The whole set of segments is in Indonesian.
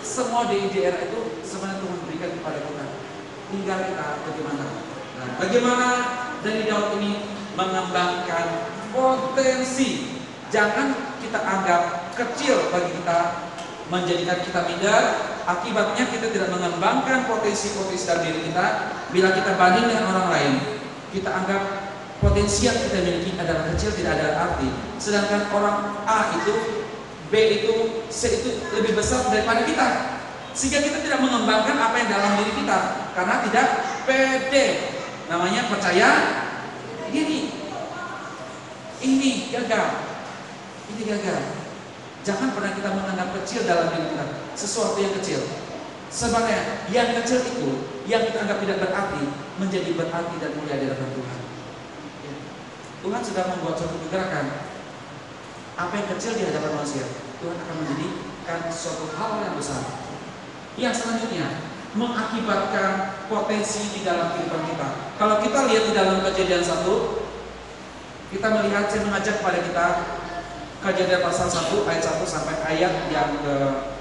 semua di era itu sebenarnya Tuhan berikan kepada kita. Tinggal kita bagaimana. Nah, bagaimana dari Daud ini mengembangkan potensi. Jangan kita anggap kecil bagi kita, menjadikan kita minder. Akibatnya kita tidak mengembangkan potensi-potensi dalam diri kita. Bila kita banding dengan orang lain, kita anggap potensi yang kita miliki adalah kecil, tidak ada arti. Sedangkan orang A itu, B itu, C itu lebih besar daripada kita. Sehingga kita tidak mengembangkan apa yang dalam diri kita, karena tidak pede. Namanya percaya diri. Ini gagal. Ini gagal. Jangan pernah kita menganggap kecil dalam diri kita sesuatu yang kecil. Sebenarnya yang kecil itu, yang kita anggap tidak berarti, menjadi berarti dan mulia di hadapan Tuhan. Tuhan sudah membuat suatu pergerakan. Apa yang kecil di hadapan manusia, Tuhan akan menjadikan suatu hal yang besar. Yang selanjutnya, mengakibatkan potensi di dalam kehidupan kita. Kalau kita lihat di dalam Kejadian 1, kita melihat, saya mengajak kepada kita Kejadian pasal 1 ayat 1 sampai ayat yang ke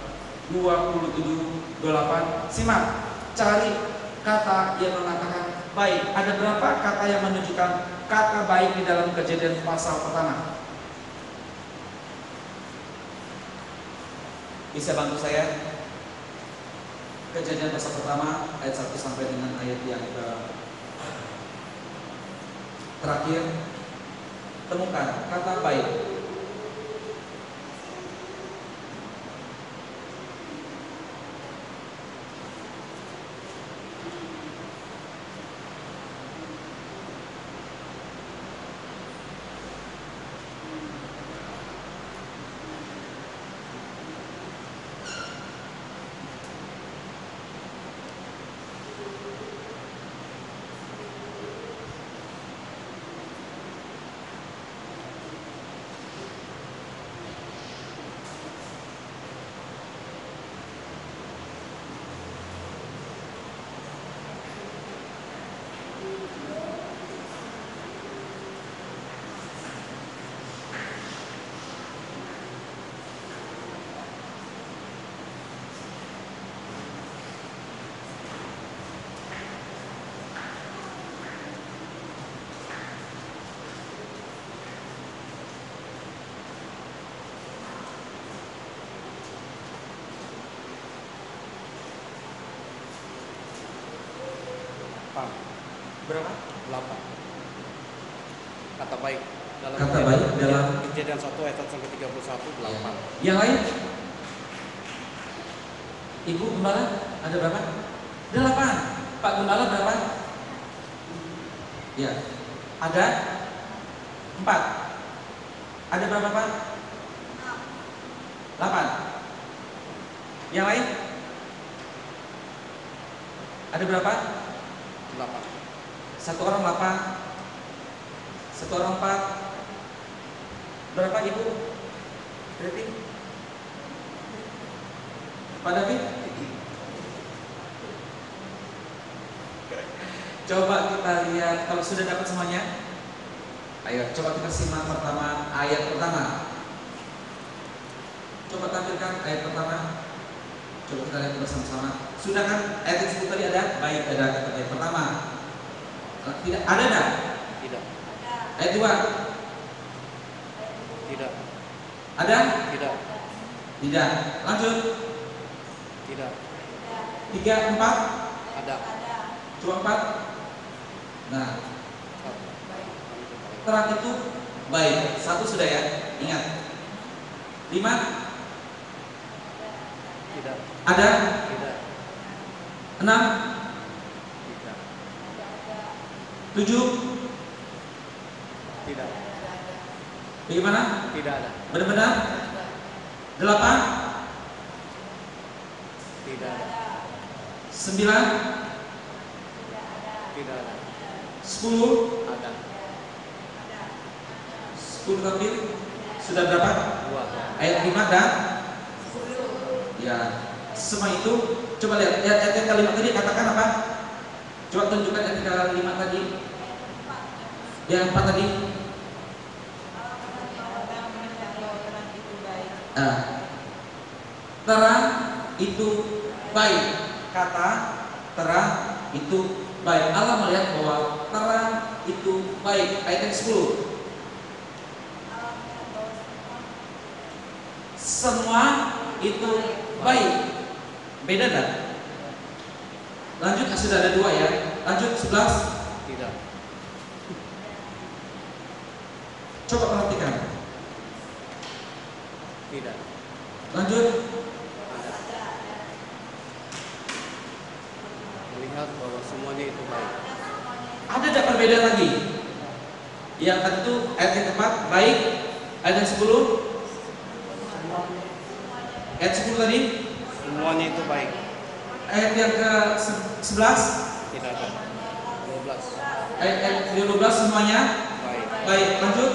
27-28. Simak, cari kata yang mengatakan baik. Ada berapa kata yang menunjukkan kata baik di dalam Kejadian pasal pertama? Bisa bantu saya? Kejadian pasal pertama ayat 1 sampai dengan ayat yang ke terakhir. Temukan kata baik. Berapa? 8. Kata baik dalam Kata baik dalam Kejadian 1 ayat 1 sampai 31, 8. Yang lain? Ibu Gembala ada berapa? 8. Pak Gembala berapa? Ya. Ada 4. Ada berapa Pak? 8. Yang lain? Ada berapa? 8. Satu orang 8. Satu orang 4. Berapa Ibu? Berarti? Pak David? Coba kita lihat, kalau sudah dapat semuanya, ayo coba kita simak pertama, ayat pertama. Coba tampilkan ayat pertama. Coba kita lihat bersama-sama. Sudah kan ayat yang sebut tadi ada? Baik, ada kata ayat pertama. Tidak ada enggak? Tidak. Ayat 2. Tidak. Ada? Tidak. Tidak. Lanjut. Tidak. 3, 4. Ada. Cuma 4. Nah, terang itu baik. 1 sudah ya. Ingat. 5. Tidak. Ada? Tidak. 6. Tidak. 7. Tidak. Bagaimana? Tidak ada. Benar-benar? 8. Tidak ada. 9. Tidak ada. 10. Ada. 10 tampil. Sudah berapa? 2. Ayat 5 dan ya, semua itu coba lihat ayat yang kelima tadi katakan apa? Coba tunjukkan ayat yang kelima tadi. Yang 4 tadi. Terang itu baik. Kata terang itu baik. Allah melihat bahwa terang itu baik. Ayat yang 10. Semua itu baik. Beda kan? Lanjut, sudah ada 2 ya. Lanjut 11. Tidak. Coba perhatikan. Tidak. Lanjut. Melihat bahwa semuanya itu baik. Ada tidak perbedaan lagi? Yang tadi itu ayat yang keempat baik. Ayat yang 10. Ayat 10 tadi. Semuanya itu baik. Ayat yang ke 11. Tidak ada. 12. Ayat 12 semuanya Baik. baik. Lanjut.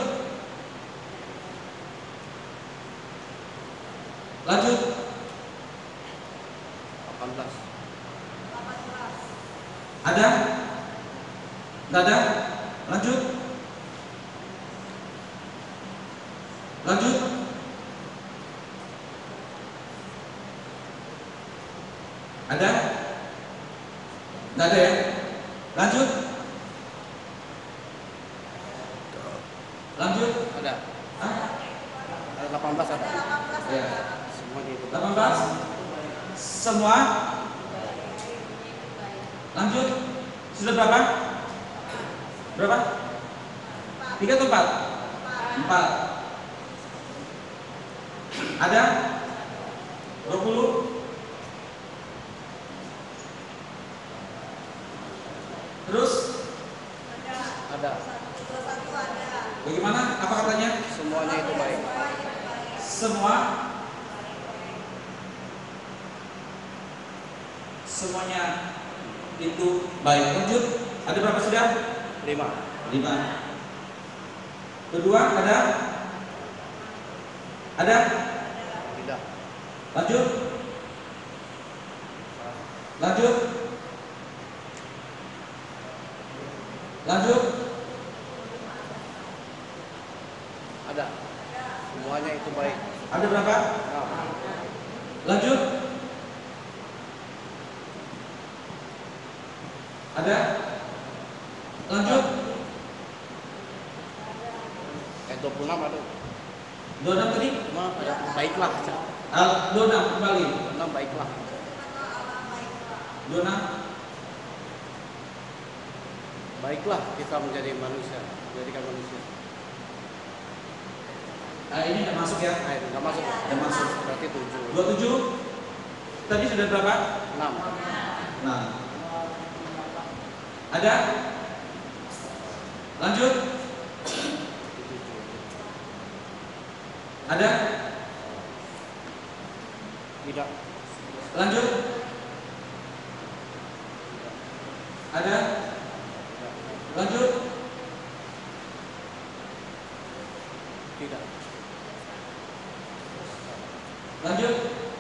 Lanjut. 18. Ada? Tidak ada? Lanjut. Lanjut. Ada? Tidak ada ya? Lanjut. Lanjut. Ada. Hah? Ada 18 ada. Ya. Semuanya itu baik. 18. Semua. Lanjut. Sudah berapa? Berapa? 3 atau 4? 4. Ada? 20. Terus? Ada. Bagaimana? Apa katanya? Semuanya itu baik. Semuanya itu baik. Lanjut. Ada berapa sudah? 5. 5. Kedua ada? Ada? Tidak. Lanjut. Lanjut. Lanjut. Ada. Semuanya itu baik. Ada berapa? 6. Lanjut. Ada? Lanjut. Ayat 26 ada. 26 tadi? Cuma ada baiklah. 26 kembali. 6 baiklah. 26. Baiklah kita menjadi manusia, menjadikan manusia. Ini nggak masuk ya? Nggak masuk. Nggak masuk. Berarti 7. 27. Tadi sudah berapa? 6. Nah. Ada? Lanjut. Ada? Tidak. Lanjut. Ada? Lanjut. Tidak. Lanjut.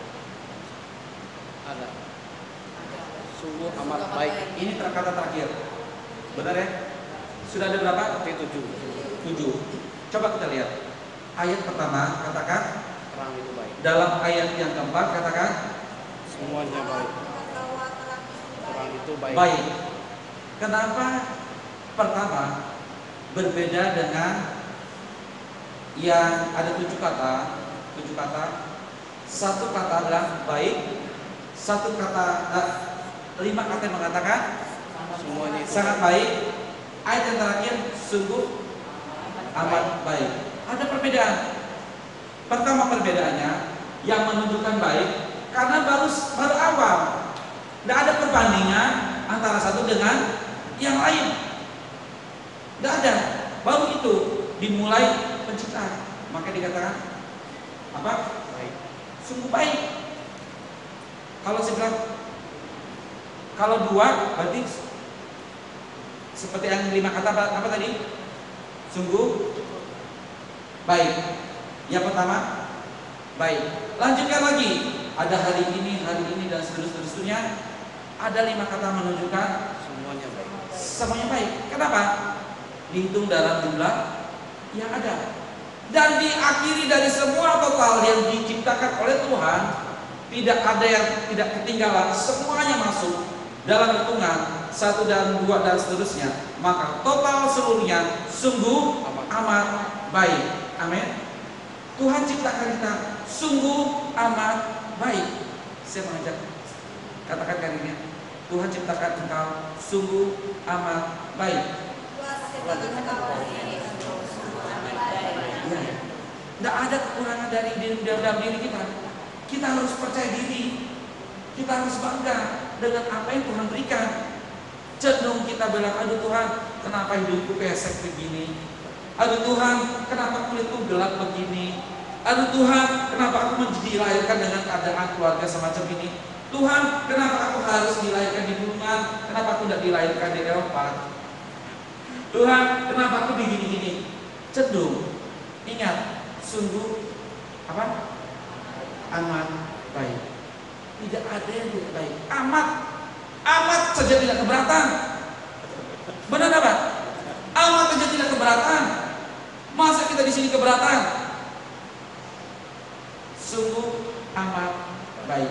Ada. Sungguh amat baik. Ini kata terakhir. Benar ya? Sudah ada berapa? Berarti 7. 7. Coba kita lihat. Ayat pertama katakan. Terang itu baik. Dalam ayat yang keempat katakan. Semuanya baik. Terang itu baik. Baik. Kenapa pertama berbeda dengan yang ada 7 kata? 7 kata. Satu kata adalah baik. Satu kata, 5 kata yang mengatakan Semuanya itu sangat baik. Ayat yang terakhir sungguh amat baik. Ada perbedaan. Pertama perbedaannya yang menunjukkan baik karena baru awal. Tidak ada perbandingan antara satu dengan yang lain. Tidak ada. Baru itu dimulai penciptaan. Maka dikatakan apa? baik. Sungguh baik. Kalau saya bilang kalau 2 berarti seperti yang 5 kata apa tadi? Sungguh baik. Yang pertama baik. Lanjutkan lagi. Ada hari ini dan seterusnya. Ada 5 kata menunjukkan Semuanya baik. semuanya baik. Kenapa? Dihitung dalam jumlah yang ada. Dan diakhiri dari semua total yang diciptakan oleh Tuhan tidak ada yang tidak ketinggalan, semuanya masuk dalam hitungan 1 dan 2 dan seterusnya, maka total seluruhnya sungguh amat baik. Amin. Tuhan ciptakan kita sungguh amat baik. Saya mengajak, katakan kalinya, Tuhan ciptakan engkau sungguh amat baik. Ya. Tidak ada kekurangan dari dalam diri kita. Kita harus percaya diri. Kita harus bangga dengan apa yang Tuhan berikan. Cenderung kita bilang, aduh Tuhan, kenapa hidupku pesek begini? Aduh Tuhan, kenapa kulitku gelap begini? Aduh Tuhan, kenapa aku dilahirkan dengan keadaan keluarga semacam ini? Tuhan, kenapa aku harus dilahirkan di Bungan? Kenapa aku tidak dilahirkan di Eropa? Tuhan, kenapa aku begini-gini? Cenderung, ingat, sungguh apa? Amat baik. Tidak ada yang tidak baik. Amat saja tidak keberatan. Benar apa? Amat saja tidak keberatan. Masa kita di sini keberatan? Sungguh amat baik.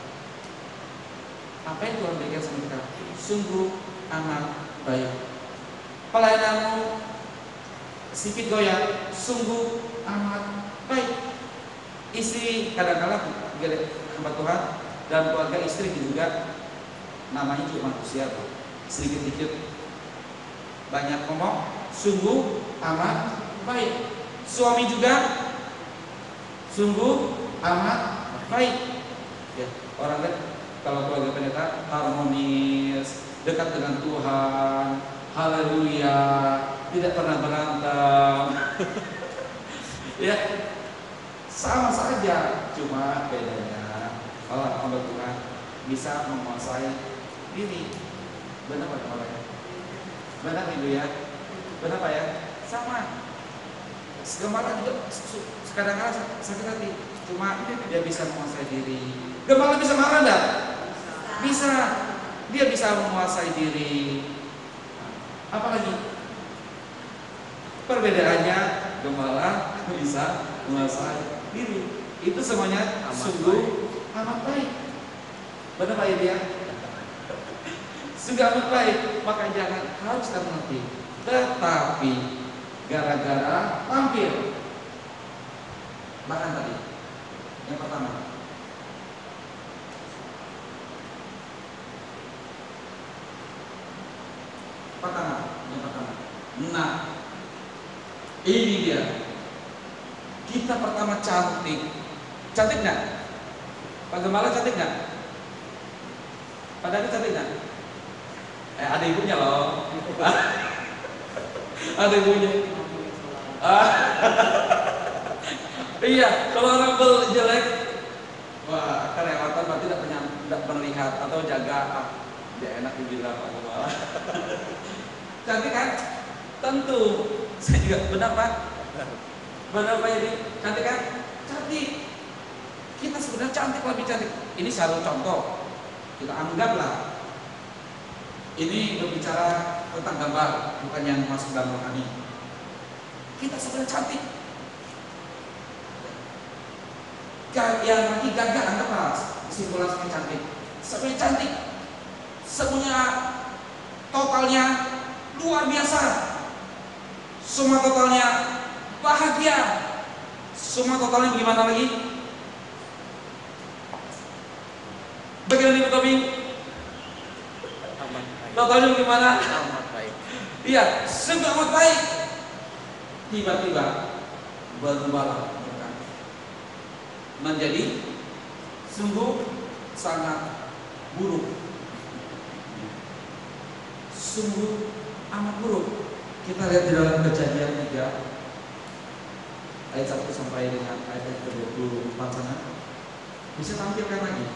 Apa yang Tuhan berikan sama kita? Sungguh amat baik. Pelayananmu sedikit goyang, sungguh amat baik. Istri kadang-kadang hamba Tuhan dan keluarga istri juga namanya juga manusia, sedikit-sedikit banyak ngomong, sungguh amat baik. Suami juga sungguh amat baik. Ya, orang kan kalau keluarga pendeta harmonis, dekat dengan Tuhan, haleluya, tidak pernah berantem. Ya, sama saja, cuma bedanya kalau hamba Tuhan bisa menguasai diri. Benar Pak Kepala ya? Benar Ibu ya? Benar Pak ya? Sama. Gembala juga kadang-kadang sakit hati, cuma dia bisa menguasai diri. Gembala bisa marah enggak? Bisa. Dia bisa menguasai diri. Apalagi perbedaannya, gembala bisa menguasai diri. Itu semuanya sungguh amat baik. Benar Pak ya? Sungguh amat baik. Maka jangan harus kita mengerti. Tetapi gara-gara tampil, bahkan tadi yang pertama, yang pertama. Nah, ini dia. Kita pertama cantik nggak? Pak Gembala cantik nggak? Pak David cantik nggak? Ada ibunya loh. Ada ibunya. Iya, kalau orang jelek, wah kelewatan berarti tidak melihat atau jaga. Dia enak dibilang Pak Gembala. Cantik kan? Tentu. Saya juga benar Pak. Benar Pak Yedi? Cantik kan? Cantik. Kita sebenarnya cantik, lebih cantik. Ini satu contoh. Kita anggaplah ini berbicara tentang gambar, bukan yang masuk dalam rohani. Kita sebenarnya cantik. Yang lagi gagah, anggaplah kesimpulan sebenarnya cantik. Sebenarnya cantik. Semuanya totalnya luar biasa. Semua totalnya bahagia. Semua totalnya bagaimana lagi? Bagaimana Ibu Tommy? Totalnya bagaimana? Amat baik. Iya, sungguh amat baik. Tiba-tiba berubahlah menjadi sungguh sangat buruk. Sungguh amat buruk. Kita lihat di dalam Kejadian 3 ayat 1 sampai dengan ayat 24 sana. Bisa tampilkan lagi.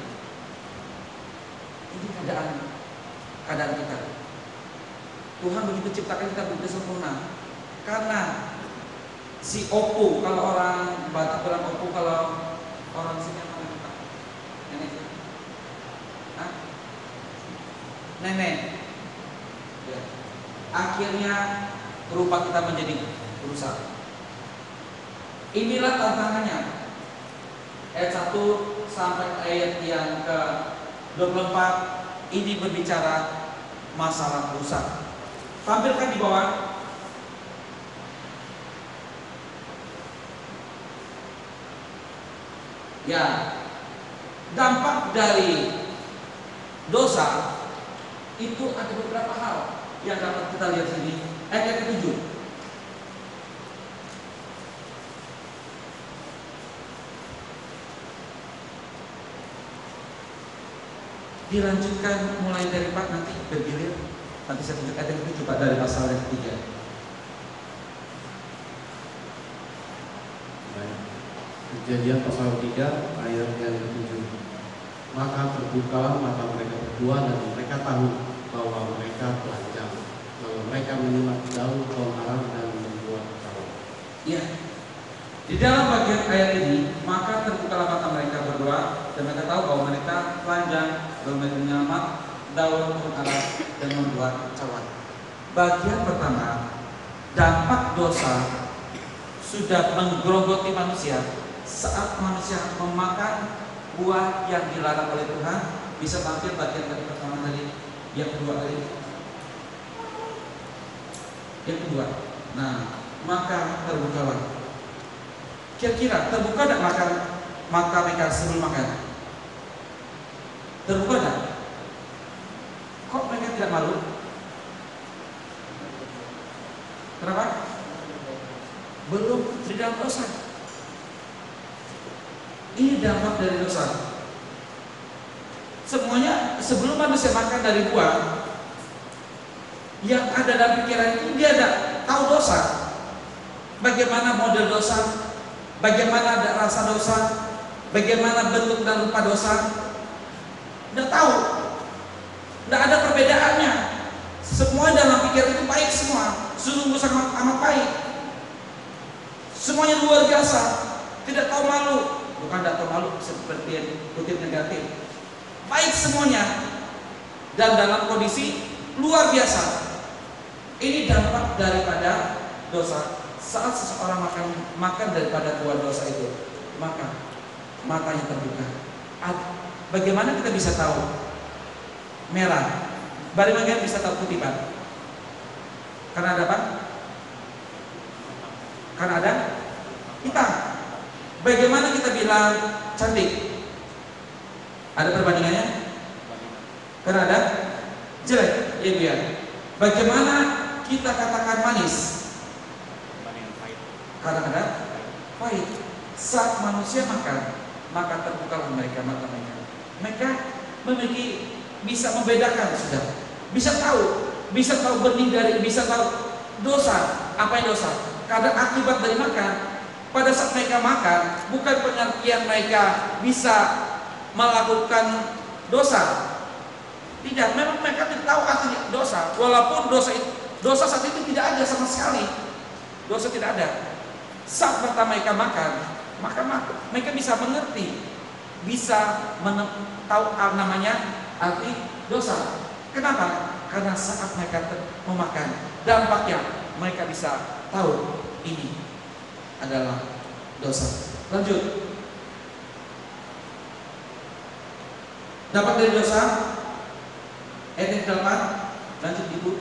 Ini keadaan kita. Tuhan begitu ciptakan kita begitu sempurna. Karena si Opu, kalau orang Batak bilang Opu, kalau orang sini apa namanya? Nenek. Hah? Nenek. Ya. Akhirnya rupa kita menjadi rusak. Inilah tantangannya. Ayat 1 sampai ayat yang ke-24 ini berbicara masalah dosa. Tampilkan di bawah. Ya, dampak dari dosa itu ada beberapa hal yang dapat kita lihat sini. Ayat ke-7. Dilanjutkan mulai dari 4 nanti bergilir. Nanti saya tunjuk ayat ke-7 Pak, dari pasal yang ketiga. Kejadian pasal 3 ayat yang ke-7. Maka terbukalah mata mereka berdua dan mereka tahu bahwa mereka telanjang. Lalu mereka menyimak daun pohon ara dan membuat cawan. Ya, di dalam bagian ayat ini, maka terbukalah mata mereka berdua dan mereka tahu bahwa mereka telanjang, lalu mereka menyimak daun pohon ara dan membuat cawan. Bagian pertama, dampak dosa sudah menggerogoti manusia saat manusia memakan buah yang dilarang oleh Tuhan. Bisa tampil bagian dari pertama tadi, yang kedua tadi, yang kedua. Nah, maka terbukalah. Kira-kira terbuka tidak makan maka mereka sebelum makan? Terbuka tidak? Kok mereka tidak malu? Kenapa? Belum di dalam dosa. Ini dampak dari dosa. Semuanya sebelum manusia makan dari buah, yang ada dalam pikiran itu dia tidak tahu dosa. Bagaimana model dosa, bagaimana ada rasa dosa, bagaimana bentuk dan rupa dosa, tidak tahu. Tidak ada perbedaannya. Semua dalam pikiran itu baik semua, sungguh sangat amat baik. Semuanya luar biasa, tidak tahu malu. Bukan tidak tahu malu seperti yang kutip negatif. Baik semuanya dan dalam kondisi luar biasa. Ini dampak daripada dosa. Saat seseorang makan daripada buah dosa itu, maka matanya terbuka. Bagaimana kita bisa tahu merah? Bagaimana bisa tahu putih, Pak? Karena ada apa? Karena ada hitam. Bagaimana kita bilang cantik? Ada perbandingannya? Karena ada jelek, ya Bu ya. Bagaimana kita katakan manis? Karena ada pahit. Saat manusia makan, maka terbukalah mereka mata mereka. Mereka memiliki bisa membedakan sudah, bisa tahu benih dari, bisa tahu dosa. Apa yang dosa? Karena akibat dari makan. Pada saat mereka makan, bukan pengertian mereka bisa melakukan dosa. Tidak, memang mereka tidak tahu arti dosa. Walaupun dosa saat itu tidak ada sama sekali. Dosa tidak ada. Saat pertama mereka makan, maka mereka bisa mengerti, bisa tahu namanya arti dosa. Kenapa? Karena saat mereka memakan, dampaknya mereka bisa tahu ini adalah dosa. Lanjut. Dampak dari dosa ayat yang ke-8. Lanjut Ibu.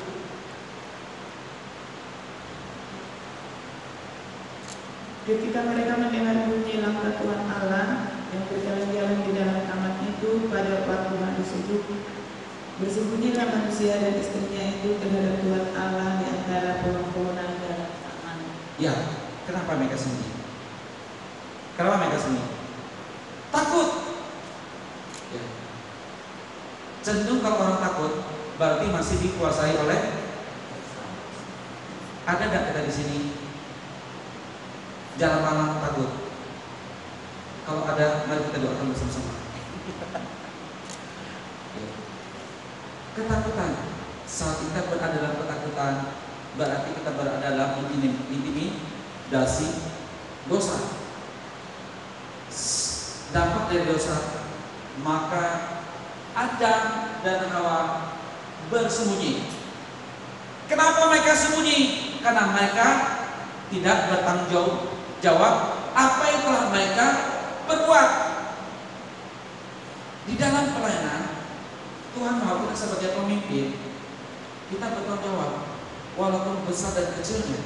Ketika mereka mendengar bunyi langkah Tuhan Allah yang berjalan-jalan di dalam taman itu pada waktu hari subuh, bersembunyilah manusia dan istrinya itu terhadap Tuhan Allah di antara pohon-pohonan dalam taman. Ya, kenapa mereka sembunyi? Kenapa mereka sembunyi? Takut. Ya. Cenderung kalau orang takut berarti masih dikuasai oleh. Ada nggak kita di sini jalan malam takut? Kalau ada, mari kita doakan bersama-sama. Ketakutan. Saat kita berada dalam ketakutan, berarti kita berada dalam intimidasi dosa. Dampak dari dosa, maka Adam dan Hawa bersembunyi. Kenapa mereka sembunyi? Karena mereka tidak bertanggung jawab apa yang telah mereka berbuat. Di dalam pelayanan, Tuhan mau kita sebagai pemimpin, kita bertanggung jawab, walaupun besar dan kecilnya,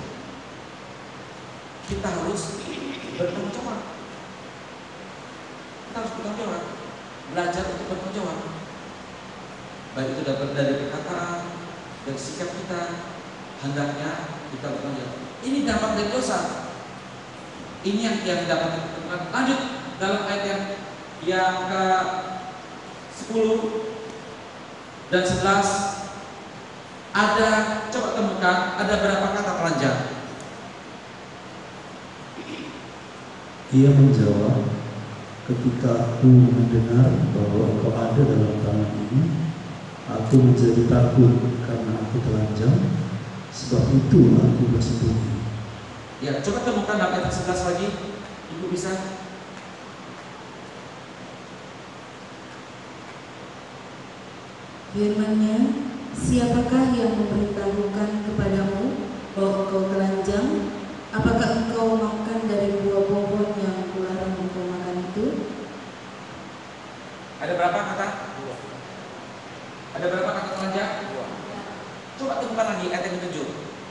kita harus bertanggung jawab. Kita harus bertanggung jawab, belajar untuk bertanggung jawab. Baik itu dapat dari perkataan, dari sikap kita, hendaknya kita bertanggung jawab. Ini dampak dari dosa. Ini yang dapat kita temukan. Lanjut dalam ayat yang ke 10 dan 11 ada, coba temukan ada berapa kata telanjang. Ia menjawab, ketika aku mendengar bahwa engkau ada dalam taman ini, aku menjadi takut karena aku telanjang, sebab itu aku bersembunyi. Ya, coba temukan dalam ayat 11 lagi. Ibu bisa? Firman-Nya, siapakah yang memberitahukan kepadamu bahwa engkau telanjang? Apakah engkau makan dari buah pohon yang kularang engkau makan itu? Ada berapa kata? Ada berapa kata telanjang? Coba temukan lagi ayat yang ke-7.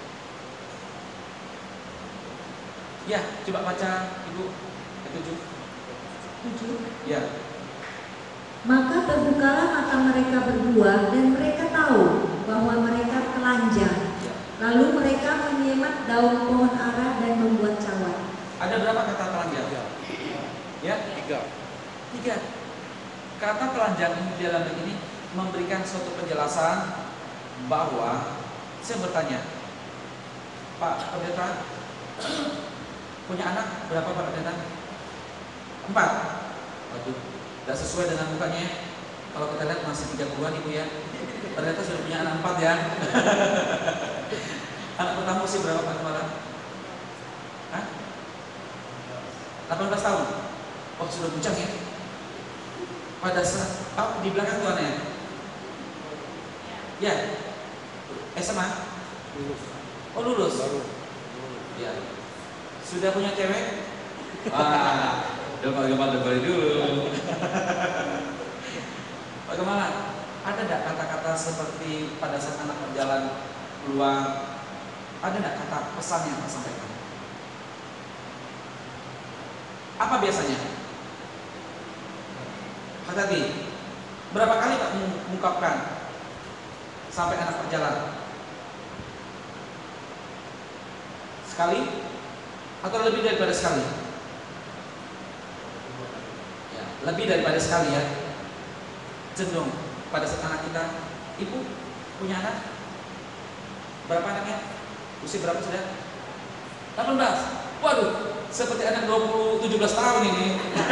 Ya, coba baca Ibu ayat 7. 7. Ya. Maka terbukalah mata mereka berdua dan mereka tahu bahwa mereka telanjang. Ya. Lalu mereka menyemat daun pohon ara dan membuat cawan. Ada berapa kata telanjang? Ya? 3. Kata telanjang ini di dalam ini memberikan suatu penjelasan bahwa saya bertanya, Pak Pendeta punya anak berapa Pak Pendeta? 4. Waduh, tidak sesuai dengan mukanya. Kalau kita lihat masih 30-an Ibu ya. Ternyata sudah punya anak 4 ya. Anak pertama usia berapa Pak Kepala? Hah? 18 tahun. Oh sudah bujang ya. Pada saat di belakang tuh anaknya. Ya. SMA? Oh lulus. Ya. Sudah punya cewek? Wah, gemar dulu. Bagaimana? Ada enggak kata-kata seperti pada saat anak berjalan keluar? Ada enggak kata pesan yang Pak sampaikan? Apa biasanya? Hati-hati. Berapa kali Pak mengungkapkan sampai anak berjalan? Sekali? Atau lebih daripada sekali? Ya, lebih daripada sekali ya. Cenderung pada saat anak kita, ibu punya anak, berapa anaknya? Usia berapa sudah? 18. Waduh, seperti anak 17 tahun ini.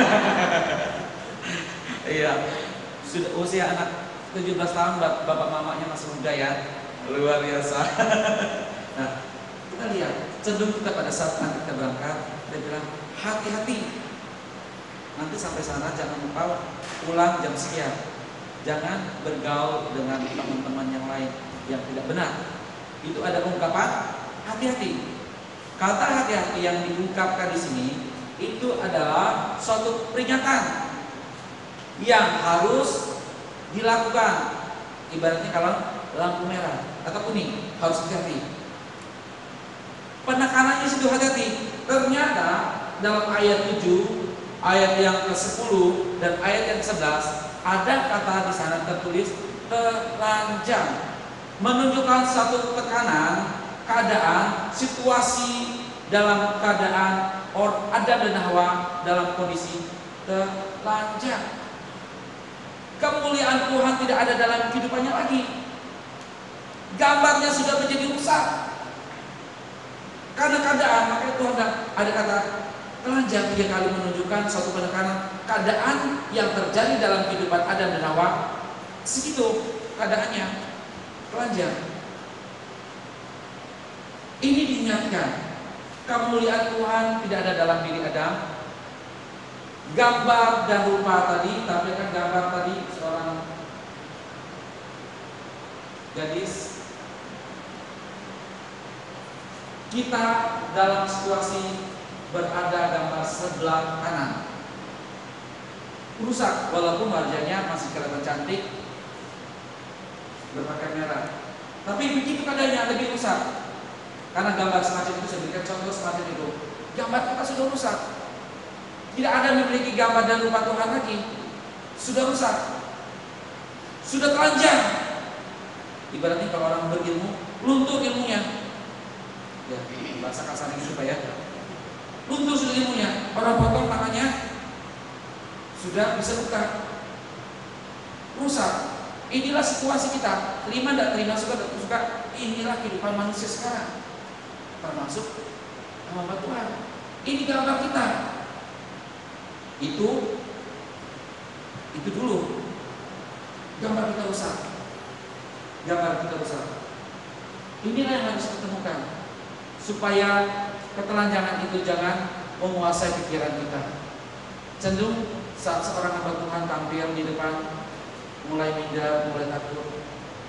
Iya, sudah usia anak 17 tahun, bapak mamanya masih muda ya, luar biasa. Nah, kita lihat, cenderung kita pada saat nanti kita berangkat, dia bilang hati-hati. Nanti sampai sana jangan lupa pulang jam sekian. Jangan bergaul dengan teman-teman yang lain yang tidak benar. Itu ada ungkapan hati-hati. Kata hati-hati yang diungkapkan di sini itu adalah suatu peringatan yang harus dilakukan. Ibaratnya kalau lampu merah atau kuning harus hati-hati. Penekanannya situ hati-hati. Ternyata dalam ayat 7, ayat yang ke-10 dan ayat yang ke-11 ada kata di sana tertulis telanjang, menunjukkan satu tekanan, keadaan, situasi dalam keadaan Adam dan Hawa dalam kondisi telanjang. Kemuliaan Tuhan tidak ada dalam kehidupannya lagi. Gambarnya sudah menjadi rusak karena keadaan. Makanya Tuhan ada kata telanjang 3 kali menunjukkan suatu penekanan keadaan yang terjadi dalam kehidupan Adam dan Hawa. Segitu keadaannya telanjang. Ini diingatkan, kemuliaan Tuhan tidak ada dalam diri Adam. Gambar dan rupa tadi, tapi kan gambar tadi seorang gadis. Kita dalam situasi berada gambar sebelah kanan. rusak, walaupun wajahnya masih kelihatan cantik, berpakaian merah. Tapi begitu keadaannya lebih rusak. Karena gambar semacam itu, saya berikan contoh semacam itu. Gambar kita sudah rusak. Tidak ada memiliki gambar dan rupa Tuhan lagi. Sudah rusak. Sudah telanjang. Ibaratnya kalau orang berilmu, luntur ilmunya. Ya, bahasa kasarnya gitu Pak ya. Luntur sudah ilmunya. Orang potong tangannya sudah bisa luka. Rusak. Inilah situasi kita. Terima tidak terima, suka tidak suka. Inilah kehidupan manusia sekarang. Termasuk hamba Tuhan. Ini gambar kita. Itu dulu. Gambar kita rusak. Gambar kita rusak. Inilah yang harus ditemukan, supaya ketelanjangan itu jangan menguasai pikiran kita. Cenderung saat seorang hamba Tuhan tampil di depan, mulai minder, mulai takut.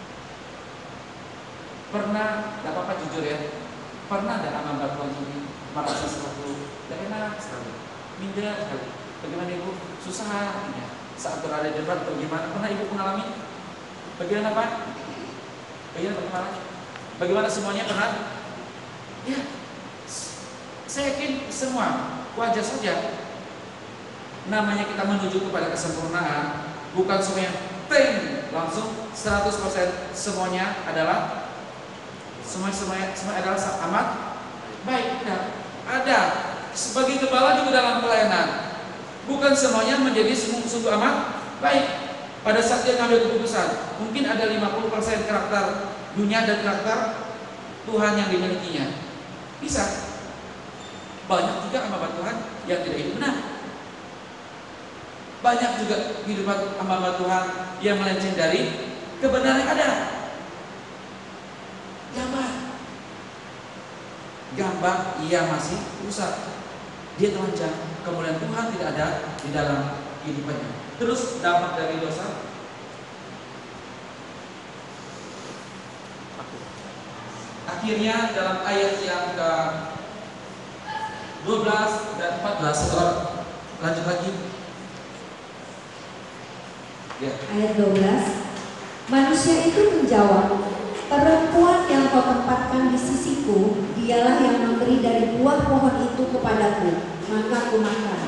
Pernah, tidak apa-apa jujur ya, pernah ada hamba Tuhan ini merasa sesuatu tidak enak sekali, minder sekali. Bagaimana ibu? Susah ya. Saat berada di depan, bagaimana? Pernah ibu mengalami? Bagaimana Pak? Bagaimana pengalaman? Bagaimana semuanya pernah? Ya, saya yakin semua wajar saja. Namanya kita menuju kepada kesempurnaan, bukan semuanya langsung 100% semuanya adalah semua adalah amat baik. Tidak ada. Sebagai gembala juga dalam pelayanan, bukan semuanya menjadi sungguh amat baik. Pada saat dia ngambil keputusan, mungkin ada 50% karakter dunia dan karakter Tuhan yang dimilikinya. Bisa. Banyak juga hamba Tuhan yang tidak hidup benar. Banyak juga kehidupan hamba Tuhan yang melenceng dari kebenaran yang ada. Gambar ia masih rusak. Dia telanjang. Kemudian Tuhan tidak ada di dalam kehidupannya. Terus dampak dari dosa, akhirnya dalam ayat yang ke 12 dan 14, lanjut lagi ya. Ayat 12, manusia itu menjawab, perempuan yang kau tempatkan di sisiku, dialah yang memberi dari buah pohon itu kepadaku, maka aku makan.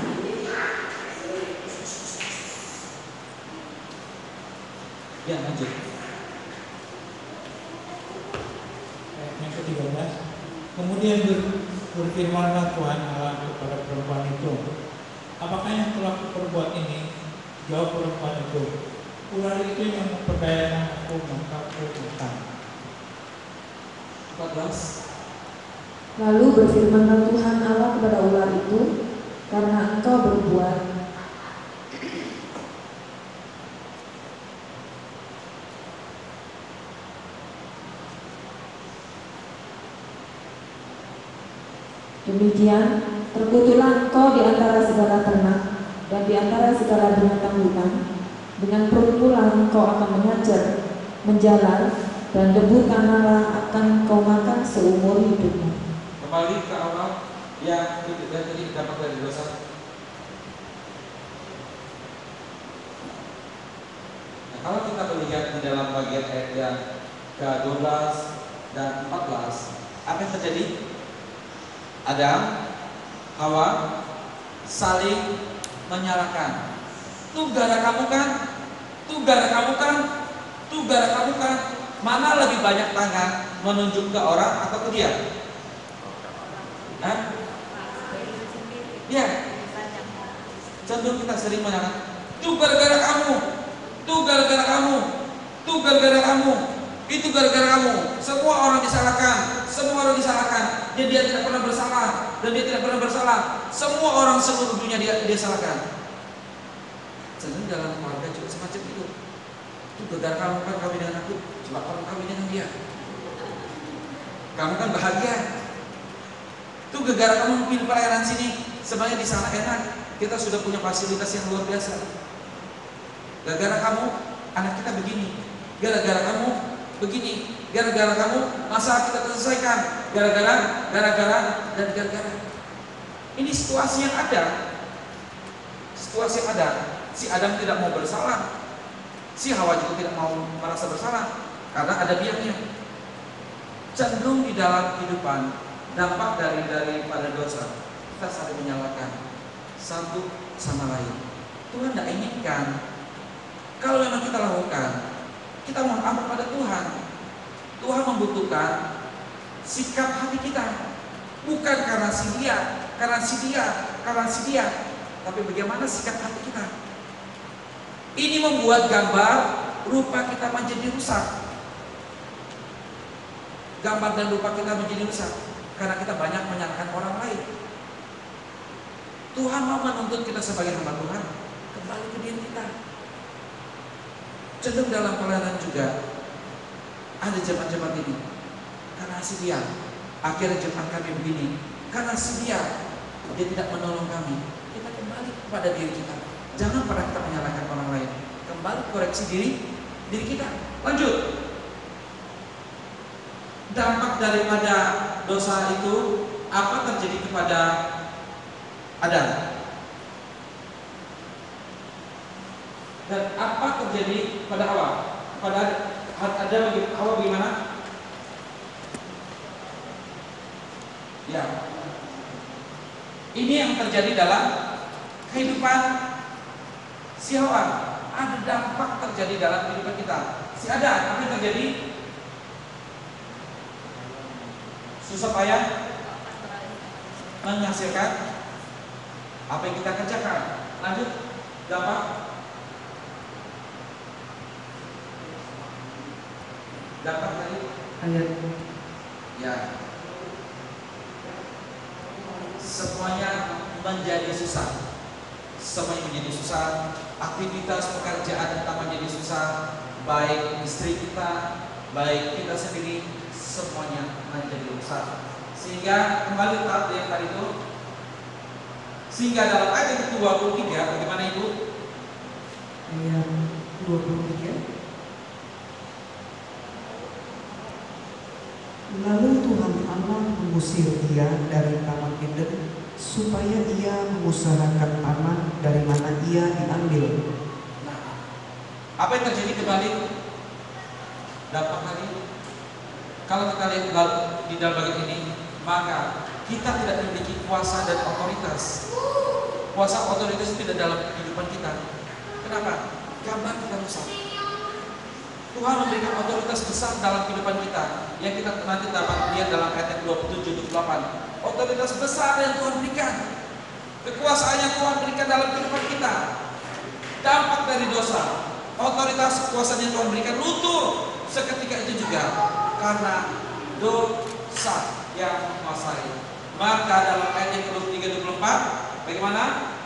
Ya, lanjut. Yang ke-13, kemudian berfirmanlah Tuhan Allah kepada perempuan itu, apakah yang telah kuperbuat ini? Jawab perempuan itu, ular itu yang memperdayakan aku, maka aku makan. 14. Lalu berfirmanlah Tuhan Allah kepada ular itu, karena engkau berbuat demikian, terkutuklah engkau di antara segala ternak dan di antara segala binatang hutan. Dengan perut pula engkau akan menjalar, dan debu tanahlah akan kau makan seumur hidupmu. Kembali ke awal yang tadi dapat dari dosa. Nah, kalau kita melihat di dalam bagian ayat yang ke-12 dan 14, apa yang terjadi? Adam, Hawa saling menyalahkan. Tuh gara kamu kan, tuh gara kamu kan, tuh gara kamu kan. Mana lebih banyak tangan menunjuk ke orang atau ke dia? Hah? Ya. Cenderung kita sering menyalahkan. Tuh gara-gara kamu, tuh gara-gara kamu, tuh gara-gara kamu, itu gara-gara kamu. Semua orang disalahkan, semua orang disalahkan. Dan dia tidak pernah bersalah, dan dia tidak pernah bersalah. Semua orang seluruh dunia dia salahkan. Cenderung dalam keluarga juga semacam itu. Itu gara-gara kamu kan kawin dengan aku, coba kamu kawin dengan dia. Kamu kan bahagia. Itu gara-gara kamu pilih pelayanan sini. Sebenarnya di sana enak, kita sudah punya fasilitas yang luar biasa. Gara-gara kamu, anak kita begini. Gara-gara kamu begini. Gara-gara kamu, masalah kita selesaikan. Gara-gara. Ini situasi yang ada. Situasi yang ada. Si Adam tidak mau bersalah, si Hawa juga tidak mau merasa bersalah karena ada biangnya. Cenderung di dalam kehidupan dampak daripada dosa, kita saling menyalahkan satu sama lain. Tuhan tidak inginkan. Kalau memang kita lakukan, kita mohon ampun pada Tuhan. Tuhan membutuhkan sikap hati kita, bukan karena si dia, tapi bagaimana sikap hati kita. Ini membuat gambar rupa kita menjadi rusak. Gambar dan rupa kita menjadi rusak karena kita banyak menyalahkan orang lain. Tuhan mau menuntut kita sebagai hamba Tuhan kembali ke diri kita. Cenderung dalam pelayanan juga ada jemaat-jemaat ini karena si dia, akhirnya jemaat kami begini karena si dia tidak menolong kami. Kita kembali kepada diri kita. Jangan pernah kita menyalahkan orang lain. Kembali koreksi diri kita. Lanjut. Dampak daripada dosa itu apa terjadi kepada Adam? Dan apa terjadi pada Hawa? Pada Adam, Hawa bagaimana? Ya. Ini yang terjadi dalam kehidupan si Hawa. Ada dampak terjadi dalam kehidupan kita. Si Adam, apa yang terjadi? Susah payah menghasilkan apa yang kita kerjakan. Lanjut, dampak. Dampak tadi Ayat. ya. Semuanya menjadi susah. Semuanya menjadi susah. Aktivitas pekerjaan kita menjadi susah. Baik istri kita, baik kita sendiri, semuanya menjadi susah. Sehingga kembali yang tadi itu, sehingga dalam ayat yang ke-23 bagaimana Ibu? Ayat 23. Lalu Tuhan Allah mengusir dia dari Taman Eden supaya ia mengusahakan tanah dari mana ia diambil. Nah, apa yang terjadi kembali? Dampak tadi. Kalau kita lihat di dalam bagian ini, maka kita tidak memiliki kuasa dan otoritas. Kuasa otoritas itu tidak dalam kehidupan kita. Kenapa? Gambar kita rusak. Tuhan memberikan otoritas besar dalam kehidupan kita yang kita nanti dapat lihat dalam ayat 27-28. Otoritas besar yang Tuhan berikan, kekuasaan yang Tuhan berikan dalam kehidupan kita. Dampak dari dosa, otoritas kekuasaan yang Tuhan berikan luntur seketika itu juga karena dosa yang menguasai. Maka dalam ayat yang ke-23-24 bagaimana?